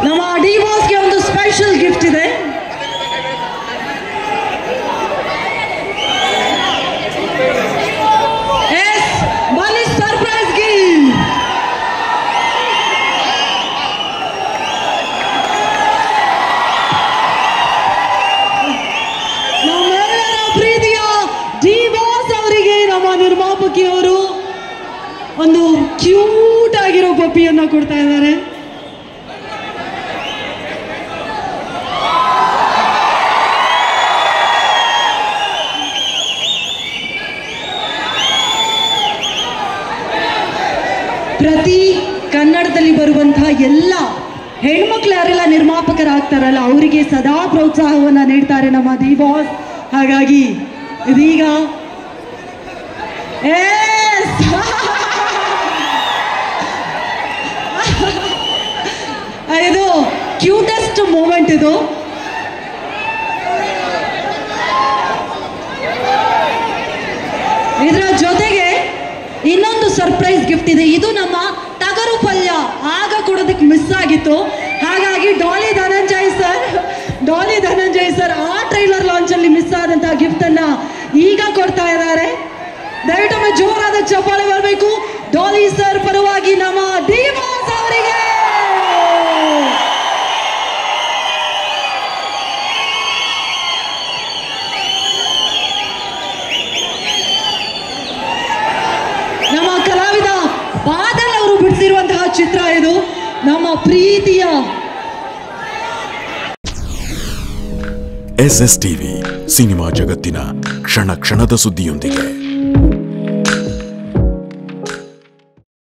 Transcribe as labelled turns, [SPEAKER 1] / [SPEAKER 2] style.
[SPEAKER 1] ನಮ್ಮ ಡಿವೋರ್ಸ್ಗೆ ಒಂದು special gift ಇದೆ. ಬನ್ನಿ ಸರ್ಪ್ರೈಸ್ ಗಿಫ್ಟ್. ನಮ್ಮೆಲ್ಲರ ಪ್ರೀತಿಯ ಡಿವೋರ್ಸ್ ಅವರಿಗೆ ನಮ್ಮ ನಿರ್ಮಾಪಕಿಯವರು ಒಂದು ಕ್ಯೂಟ್ ಆಗಿರೋ ಪಪ್ಪಿಯನ್ನ ಕೊಡ್ತಾ ಇದ್ದಾರೆ. ಪ್ರತಿ ಕನ್ನಡದಲ್ಲಿ ಬರುವಂತಹ ಎಲ್ಲ ಹೆಣ್ಮಕ್ಳು ಯಾರೆಲ್ಲ ನಿರ್ಮಾಪಕರಾಗ್ತಾರಲ್ಲ ಅವರಿಗೆ ಸದಾ ಪ್ರೋತ್ಸಾಹವನ್ನ ನೀಡ್ತಾರೆ ನಮ್ಮ ಡಿವೋರ್ಸ್. ಹಾಗಾಗಿ ಇದೀಗ ಇದು ಕ್ಯೂಟೆಸ್ಟ್ ಮೂಮೆಂಟ್. ಇದು ಇದರ ಜೊತೆಗೆ ಇನ್ನೊಂದು ಸರ್ಪ್ರೈಸ್ ಗಿಫ್ಟ್ ಇದೆ. ಇದು ನಮ್ಮ ಟಗರು ಪಲ್ಯ ಆಗ ಕೊಡೋದಕ್ಕೆ ಮಿಸ್ ಆಗಿತ್ತು. ಹಾಗಾಗಿ ಡಾಲಿ ಧನಂಜಯ್ ಸರ್ ಆ ಟ್ರೈಲರ್ ಲಾಂಚ್ ಅಲ್ಲಿ ಮಿಸ್ ಆದಂತಹ ಗಿಫ್ಟ್ ಅನ್ನ ಈಗ ಕೊಡ್ತಾ ಇದ್ದಾರೆ. ದಯವಿಟ್ಟು ಜೋರಾದ ಚಪ್ಪಾಳೆ ಬರಬೇಕು. ಡಾಲಿ ಸರ್ ಪರವಾಗಿ ನಮ್ಮ ಡಿವೋರ್ಸ್ ಅವರಿಗೆ ನಮ್ಮ ಕಲಾವಿದ ಬಾದಲ್ ಅವರು ಬಿಡಿಸಿರುವಂತಹ ಚಿತ್ರ ಇದು. ನಮ್ಮ ಪ್ರೀತಿಯ
[SPEAKER 2] SS TV ಸಿನಿಮಾ ಜಗತ್ತಿನ ಕ್ಷಣ ಕ್ಷಣದ ಸುದ್ದಿಯೊಂದಿಗೆ.